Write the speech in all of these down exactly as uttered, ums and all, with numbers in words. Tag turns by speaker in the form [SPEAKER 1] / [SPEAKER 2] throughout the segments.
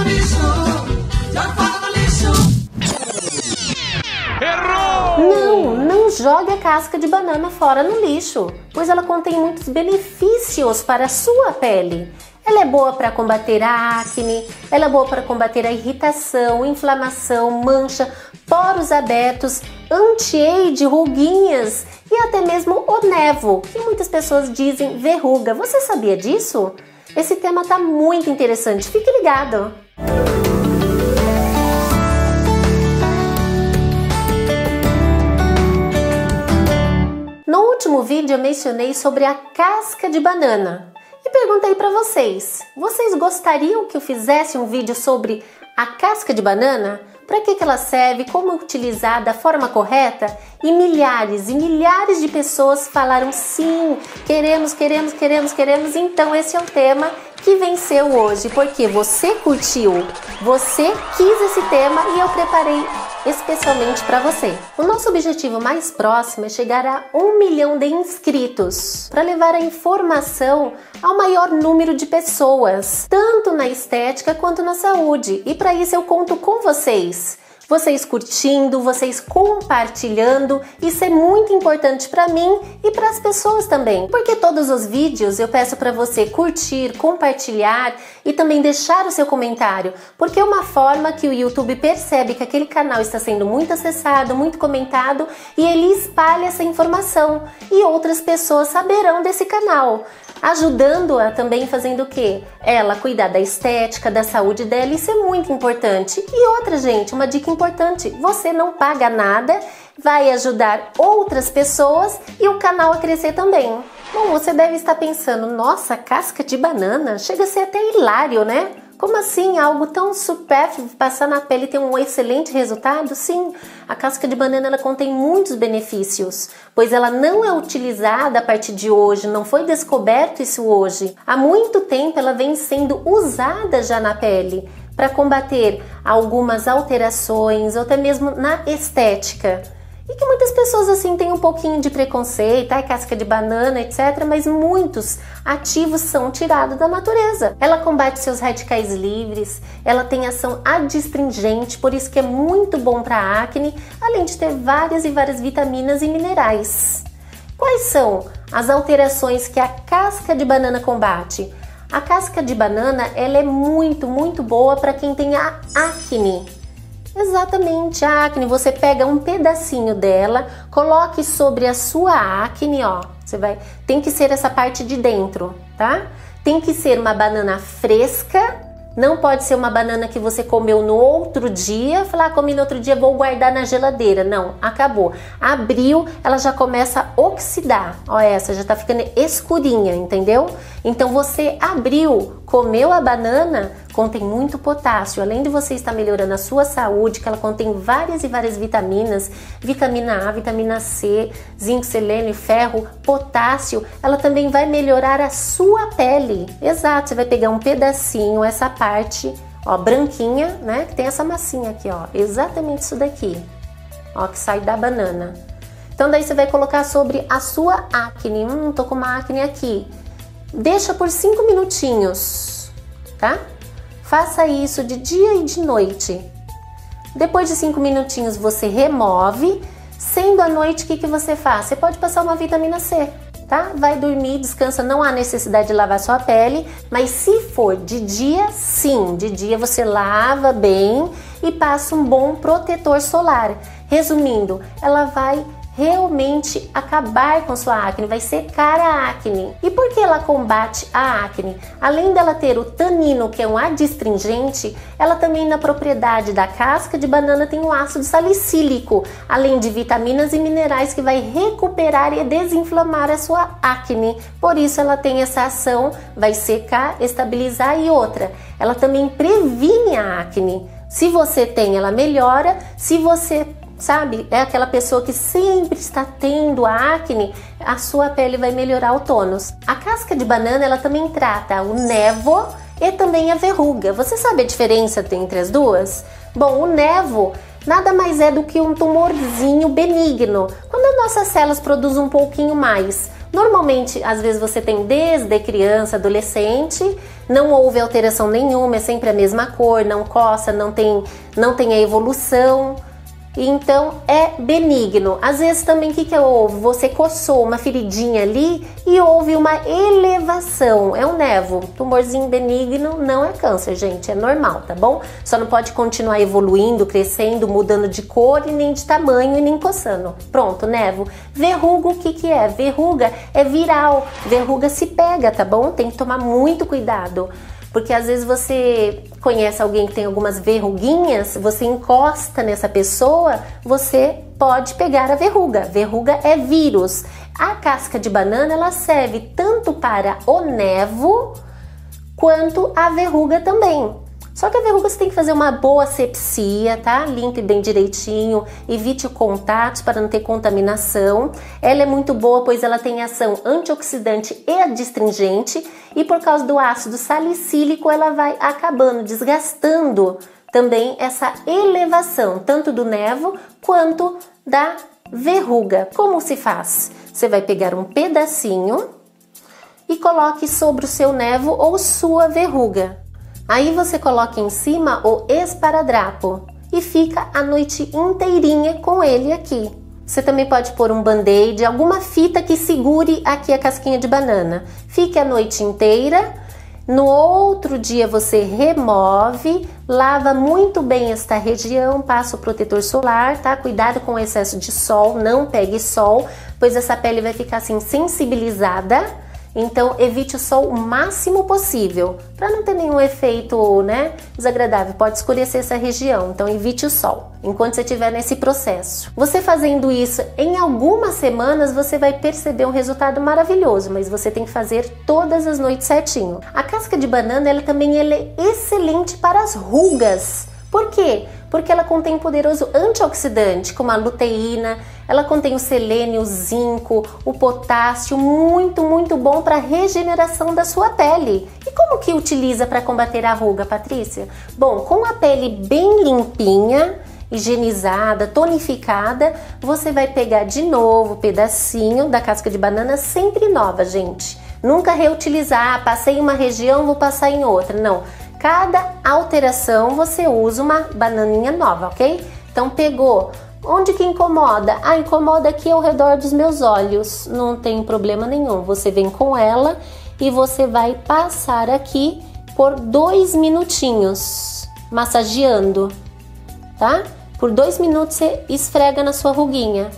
[SPEAKER 1] Não, não jogue a casca de banana fora no lixo, pois ela contém muitos benefícios para a sua pele. Ela é boa para combater a acne, ela é boa para combater a irritação, inflamação, mancha, poros abertos, anti-age, ruguinhas e até mesmo o nevo, que muitas pessoas dizem verruga. Você sabia disso? Esse tema tá muito interessante, fique ligado! No último vídeo eu mencionei sobre a casca de banana e perguntei para vocês, vocês gostariam que eu fizesse um vídeo sobre a casca de banana? Para que que ela serve, como utilizar da forma correta? E milhares e milhares de pessoas falaram sim, queremos, queremos, queremos, queremos. Então esse é o tema que venceu hoje, porque você curtiu, você quis esse tema e eu preparei especialmente para você. O nosso objetivo mais próximo é chegar a um milhão de inscritos para levar a informação ao maior número de pessoas, tanto na estética quanto na saúde. E para isso eu conto com vocês. Vocês curtindo, vocês compartilhando, isso é muito importante para mim e para as pessoas também. Porque todos os vídeos eu peço para você curtir, compartilhar e também deixar o seu comentário, porque é uma forma que o YouTube percebe que aquele canal está sendo muito acessado, muito comentado e ele espalha essa informação e outras pessoas saberão desse canal, ajudando-a também fazendo o quê? Ela cuidar da estética, da saúde dela, isso é muito importante. E outra, gente, uma dica importante, você não paga nada, vai ajudar outras pessoas e o canal a crescer também. Bom, você deve estar pensando, nossa, casca de banana, chega a ser até hilário, né? Como assim? Algo tão supérfluo passar na pele e ter um excelente resultado? Sim, a casca de banana ela contém muitos benefícios, pois ela não é utilizada a partir de hoje, não foi descoberto isso hoje. Há muito tempo ela vem sendo usada já na pele para combater algumas alterações ou até mesmo na estética. E que muitas pessoas assim têm um pouquinho de preconceito, ai, casca de banana, etcétera. Mas muitos ativos são tirados da natureza. Ela combate seus radicais livres, ela tem ação adstringente, por isso que é muito bom para a acne, além de ter várias e várias vitaminas e minerais. Quais são as alterações que a casca de banana combate? A casca de banana ela é muito, muito boa para quem tem a acne. Exatamente, a acne, você pega um pedacinho dela, coloque sobre a sua acne, ó, você vai, tem que ser essa parte de dentro, tá? Tem que ser uma banana fresca, não pode ser uma banana que você comeu no outro dia, falar, ah, comi no outro dia, vou guardar na geladeira, não, acabou. Abriu, ela já começa a oxidar, ó, essa já tá ficando escurinha, entendeu? Então você abriu, comeu a banana, contém muito potássio, além de você estar melhorando a sua saúde, que ela contém várias e várias vitaminas, vitamina A, vitamina C, zinco, selênio, ferro, potássio, ela também vai melhorar a sua pele. Exato, você vai pegar um pedacinho, essa parte, ó, branquinha, né, que tem essa massinha aqui, ó, exatamente isso daqui, ó, que sai da banana. Então daí você vai colocar sobre a sua acne, hum, tô com uma acne aqui. Deixa por cinco minutinhos, tá? Faça isso de dia e de noite. Depois de cinco minutinhos você remove. Sendo à noite, o que que você faz? Você pode passar uma vitamina C, tá? Vai dormir, descansa, não há necessidade de lavar sua pele, mas se for de dia, sim, de dia você lava bem e passa um bom protetor solar. Resumindo, ela vai realmente acabar com sua acne, vai secar a acne. E por que ela combate a acne? Além dela ter o tanino, que é um adstringente, ela também na propriedade da casca de banana tem um ácido salicílico, além de vitaminas e minerais que vai recuperar e desinflamar a sua acne. Por isso ela tem essa ação, vai secar, estabilizar e outra. Ela também previne a acne. Se você tem, ela melhora. Se você sabe, é aquela pessoa que sempre está tendo a acne, a sua pele vai melhorar o tônus. A casca de banana, ela também trata o nevo e também a verruga. Você sabe a diferença entre as duas? Bom, o nevo nada mais é do que um tumorzinho benigno, quando as nossas células produzem um pouquinho mais. Normalmente, às vezes você tem desde criança, adolescente, não houve alteração nenhuma, é sempre a mesma cor, não coça, não tem, não tem a evolução. Então é benigno. Às vezes também o que que houve? Você coçou uma feridinha ali e houve uma elevação, é um nevo. Tumorzinho benigno não é câncer, gente, é normal, tá bom? Só não pode continuar evoluindo, crescendo, mudando de cor e nem de tamanho e nem coçando. Pronto, nevo. Verruga, o que que é? Verruga é viral, verruga se pega, tá bom? Tem que tomar muito cuidado. Porque às vezes você conhece alguém que tem algumas verruguinhas, você encosta nessa pessoa, você pode pegar a verruga. Verruga é vírus. A casca de banana, ela serve tanto para o nevo quanto a verruga também. Só que a verruga você tem que fazer uma boa asepsia, tá? Limpe bem direitinho, evite o contato para não ter contaminação. Ela é muito boa, pois ela tem ação antioxidante e adstringente, e por causa do ácido salicílico ela vai acabando, desgastando também essa elevação, tanto do nevo quanto da verruga. Como se faz? Você vai pegar um pedacinho e coloque sobre o seu nevo ou sua verruga. Aí você coloca em cima o esparadrapo e fica a noite inteirinha com ele aqui. Você também pode pôr um band-aid, alguma fita que segure aqui a casquinha de banana. Fique a noite inteira. No outro dia você remove, lava muito bem esta região, passa o protetor solar, tá? Cuidado com o excesso de sol, não pegue sol, pois essa pele vai ficar assim sensibilizada. Então evite o sol o máximo possível, para não ter nenhum efeito, né, desagradável, pode escurecer essa região, então evite o sol enquanto você estiver nesse processo. Você fazendo isso em algumas semanas, você vai perceber um resultado maravilhoso, mas você tem que fazer todas as noites certinho. A casca de banana, ela também ela é excelente para as rugas. Por quê? Porque ela contém poderoso antioxidante, como a luteína, ela contém o selênio, o zinco, o potássio, muito, muito bom para a regeneração da sua pele. E como que utiliza para combater a ruga, Patrícia? Bom, com a pele bem limpinha, higienizada, tonificada, você vai pegar de novo o pedacinho da casca de banana, sempre nova, gente. Nunca reutilizar, ah, passei em uma região, vou passar em outra, não. Cada alteração você usa uma bananinha nova, ok? Então pegou, onde que incomoda? Ah, incomoda aqui ao redor dos meus olhos, não tem problema nenhum. Você vem com ela e você vai passar aqui por dois minutinhos, massageando, tá? Por dois minutos você esfrega na sua ruguinha.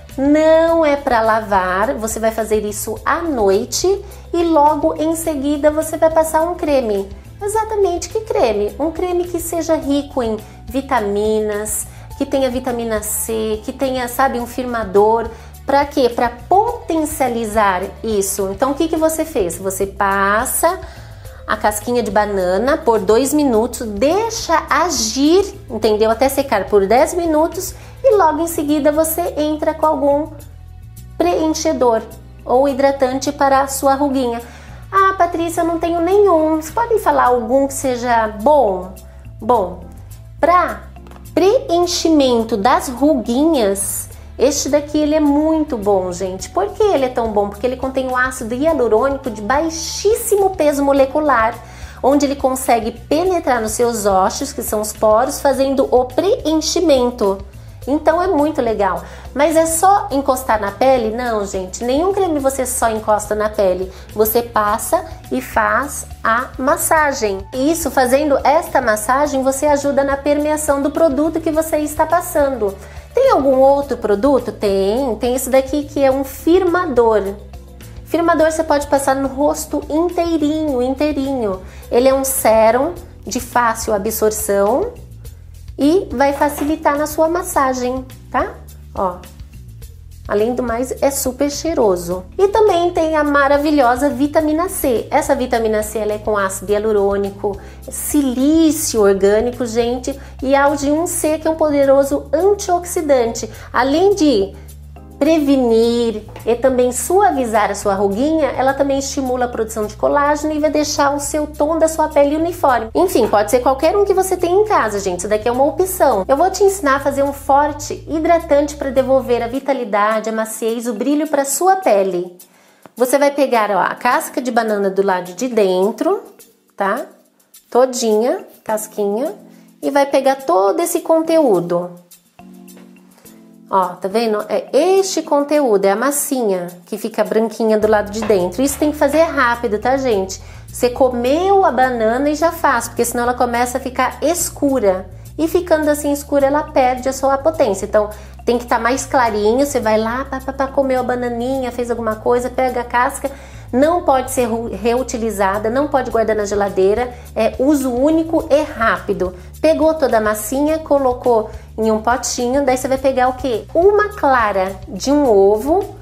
[SPEAKER 1] Não é para lavar, você vai fazer isso à noite e logo em seguida você vai passar um creme. Exatamente, que creme? Um creme que seja rico em vitaminas, que tenha vitamina C, que tenha, sabe, um firmador. Para quê? Para potencializar isso. Então, o que que você fez? Você passa a casquinha de banana por dois minutos, deixa agir, entendeu? Até secar por dez minutos e logo em seguida você entra com algum preenchedor ou hidratante para a sua ruguinha. Ah, Patrícia, eu não tenho nenhum. Vocês podem falar algum que seja bom? Bom, para preenchimento das ruguinhas, este daqui ele é muito bom, gente. Por que ele é tão bom? Porque ele contém o ácido hialurônico de baixíssimo peso molecular, onde ele consegue penetrar nos seus ossos, que são os poros, fazendo o preenchimento. Então é muito legal. Mas é só encostar na pele? Não, gente, nenhum creme você só encosta na pele. Você passa e faz a massagem. Isso, fazendo esta massagem, você ajuda na permeação do produto que você está passando. Tem algum outro produto? Tem. Tem esse daqui que é um firmador. Firmador você pode passar no rosto inteirinho, inteirinho. Ele é um sérum de fácil absorção e vai facilitar na sua massagem, tá? Ó, além do mais, é super cheiroso. E também tem a maravilhosa vitamina C. Essa vitamina C ela é com ácido hialurônico, silício orgânico, gente, e a de um C, que é um poderoso antioxidante. Além de prevenir e também suavizar a sua ruguinha, ela também estimula a produção de colágeno e vai deixar o seu tom da sua pele uniforme. Enfim, pode ser qualquer um que você tenha em casa, gente. Isso daqui é uma opção. Eu vou te ensinar a fazer um forte hidratante para devolver a vitalidade, a maciez, o brilho para sua pele. Você vai pegar, ó, a casca de banana do lado de dentro, tá? Todinha, casquinha, e vai pegar todo esse conteúdo. Ó, tá vendo? É este conteúdo, é a massinha que fica branquinha do lado de dentro. Isso tem que fazer rápido, tá, gente? Você comeu a banana e já faz, porque senão ela começa a ficar escura. E ficando assim escura, ela perde a sua potência. Então, tem que estar tá mais clarinho. Você vai lá, pá, pá, pá, comeu a bananinha, fez alguma coisa, pega a casca. Não pode ser reutilizada, não pode guardar na geladeira. É uso único e rápido. Pegou toda a massinha, colocou em um potinho. Daí você vai pegar o quê? Uma clara de um ovo.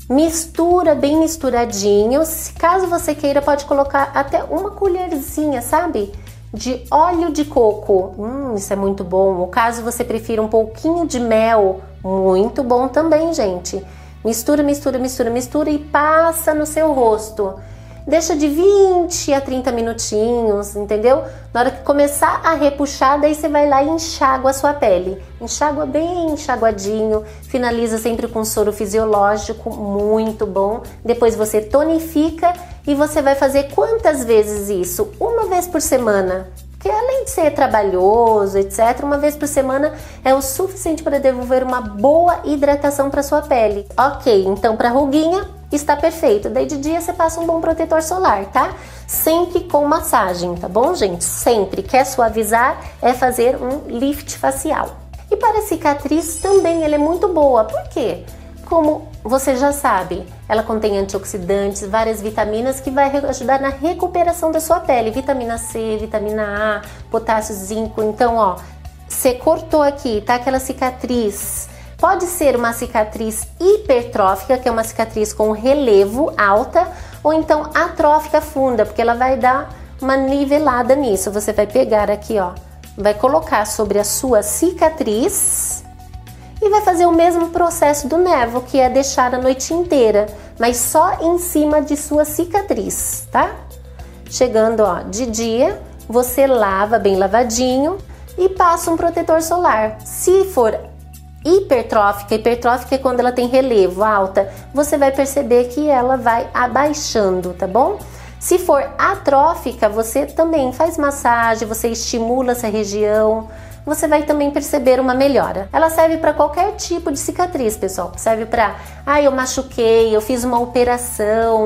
[SPEAKER 1] Mistura bem misturadinho. Se caso você queira, pode colocar até uma colherzinha, sabe? De óleo de coco. Hum, isso é muito bom. Ou caso você prefira um pouquinho de mel, muito bom também, gente. Mistura, mistura, mistura, mistura e passa no seu rosto. Deixa de vinte a trinta minutinhos, entendeu? Na hora que começar a repuxar, daí você vai lá e enxágua a sua pele. Enxágua bem enxaguadinho, finaliza sempre com soro fisiológico, muito bom. Depois você tonifica e você vai fazer quantas vezes isso? Uma vez por semana. Porque além de ser trabalhoso, etcétera, uma vez por semana é o suficiente para devolver uma boa hidratação para sua pele. Ok, então para ruguinha está perfeito. Daí de dia você passa um bom protetor solar, tá? Sempre com massagem, tá bom, gente? Sempre. Quer suavizar? É fazer um lift facial. E para cicatriz também ela é muito boa. Por quê? Como você já sabe, ela contém antioxidantes, várias vitaminas que vai ajudar na recuperação da sua pele. Vitamina C, vitamina A, potássio, zinco. Então, ó, você cortou aqui, tá aquela cicatriz. Pode ser uma cicatriz hipertrófica, que é uma cicatriz com relevo alta, ou então atrófica funda, porque ela vai dar uma nivelada nisso. Você vai pegar aqui, ó, vai colocar sobre a sua cicatriz e vai fazer o mesmo processo do nevo, que é deixar a noite inteira, mas só em cima de sua cicatriz, tá? Chegando, ó, de dia, você lava bem lavadinho e passa um protetor solar. Se for hipertrófica, hipertrófica é quando ela tem relevo alta, você vai perceber que ela vai abaixando, tá bom? Se for atrófica, você também faz massagem, você estimula essa região, você vai também perceber uma melhora. Ela serve para qualquer tipo de cicatriz, pessoal. Serve para, ah, eu machuquei, eu fiz uma operação,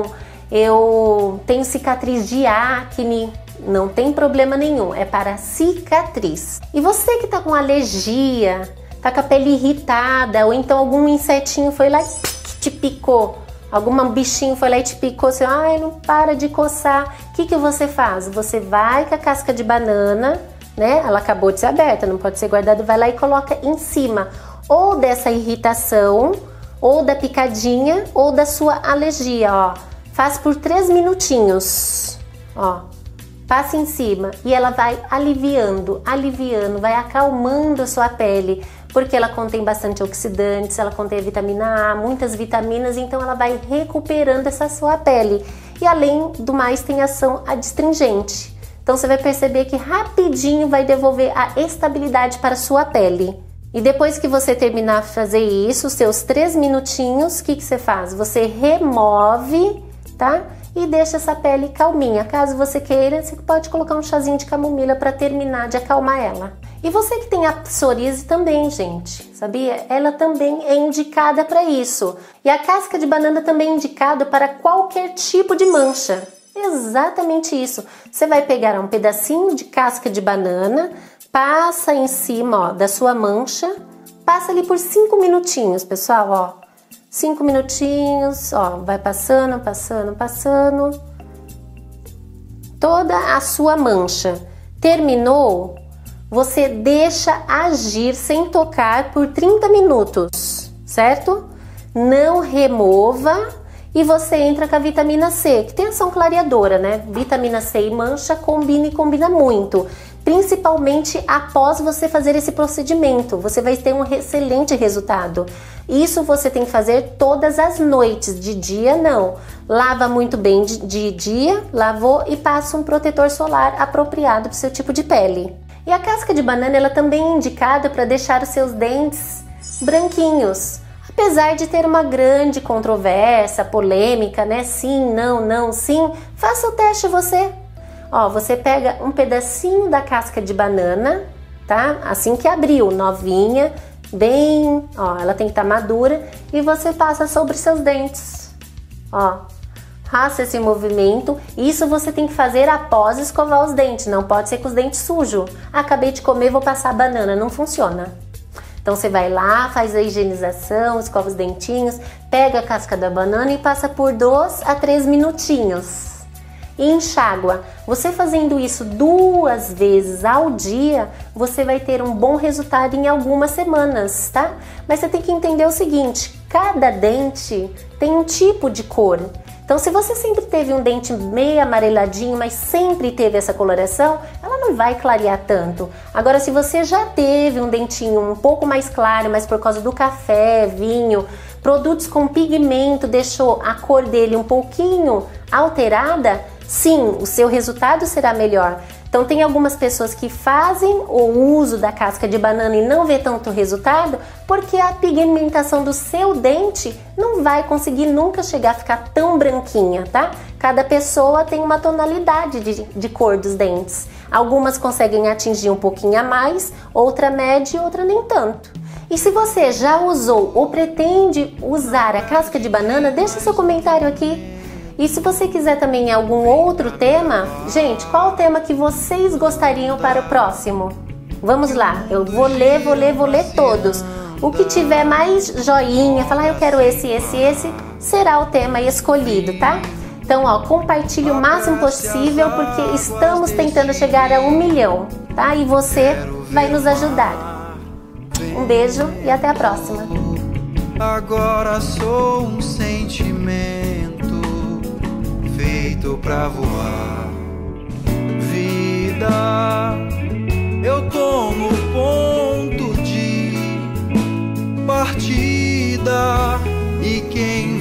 [SPEAKER 1] eu tenho cicatriz de acne. Não tem problema nenhum, é para cicatriz. E você que tá com alergia, tá com a pele irritada, ou então algum insetinho foi lá e te picou, algum bichinho foi lá e te picou, você, ai, não para de coçar. O que que você faz? Você vai com a casca de banana, né? Ela acabou de ser aberta, não pode ser guardada, vai lá e coloca em cima ou dessa irritação, ou da picadinha, ou da sua alergia, ó. Faz por três minutinhos, ó. Passa em cima e ela vai aliviando, aliviando, vai acalmando a sua pele, porque ela contém bastante oxidantes, ela contém a vitamina A, muitas vitaminas, então ela vai recuperando essa sua pele. E além do mais, tem ação adstringente. Então você vai perceber que rapidinho vai devolver a estabilidade para a sua pele. E depois que você terminar de fazer isso, seus três minutinhos, o que que você faz? Você remove, tá? E deixa essa pele calminha. Caso você queira, você pode colocar um chazinho de camomila para terminar de acalmar ela. E você que tem a psoríase também, gente, sabia? Ela também é indicada para isso. E a casca de banana também é indicada para qualquer tipo de mancha. Exatamente isso. Você vai pegar um pedacinho de casca de banana, passa em cima, ó, da sua mancha, passa ali por cinco minutinhos, pessoal, ó. Cinco minutinhos, ó, vai passando, passando, passando. Toda a sua mancha. Terminou? Você deixa agir sem tocar por trinta minutos, certo? Não remova. E você entra com a vitamina C, que tem ação clareadora, né? Vitamina C e mancha combina e combina muito. Principalmente após você fazer esse procedimento. Você vai ter um excelente resultado. Isso você tem que fazer todas as noites. De dia, não. Lava muito bem de, de dia, lavou e passa um protetor solar apropriado para o seu tipo de pele. E a casca de banana, ela também é indicada para deixar os seus dentes branquinhos. Apesar de ter uma grande controvérsia, polêmica, né? Sim, não, não, sim. Faça o teste você. Ó, você pega um pedacinho da casca de banana, tá? Assim que abriu, novinha, bem, ó, ela tem que estar madura, e você passa sobre seus dentes. Ó, faça esse movimento. Isso você tem que fazer após escovar os dentes, não pode ser com os dentes sujos. Acabei de comer, vou passar a banana, não funciona. Então você vai lá, faz a higienização, escova os dentinhos, pega a casca da banana e passa por dois a três minutinhos. E enxágua. Você fazendo isso duas vezes ao dia, você vai ter um bom resultado em algumas semanas, tá? Mas você tem que entender o seguinte, cada dente tem um tipo de cor. Então, se você sempre teve um dente meio amareladinho, mas sempre teve essa coloração, ela não vai clarear tanto. Agora, se você já teve um dentinho um pouco mais claro, mas por causa do café, vinho, produtos com pigmento deixou a cor dele um pouquinho alterada, sim, o seu resultado será melhor. Então tem algumas pessoas que fazem o uso da casca de banana e não vê tanto resultado porque a pigmentação do seu dente não vai conseguir nunca chegar a ficar tão branquinha, tá? Cada pessoa tem uma tonalidade de, de cor dos dentes. Algumas conseguem atingir um pouquinho a mais, outra média e outra nem tanto. E se você já usou ou pretende usar a casca de banana, deixa seu comentário aqui. E se você quiser também algum outro tema, gente, qual o tema que vocês gostariam para o próximo? Vamos lá, eu vou ler, vou ler, vou ler todos. O que tiver mais joinha, falar ah, eu quero esse, esse, esse, será o tema escolhido, tá? Então, ó, compartilhe o máximo possível porque estamos tentando chegar a um milhão, tá? E você vai nos ajudar. Um beijo e até a próxima.
[SPEAKER 2] Agora sou um sentimento feito pra voar. Vida, eu tô no ponto de partida e quem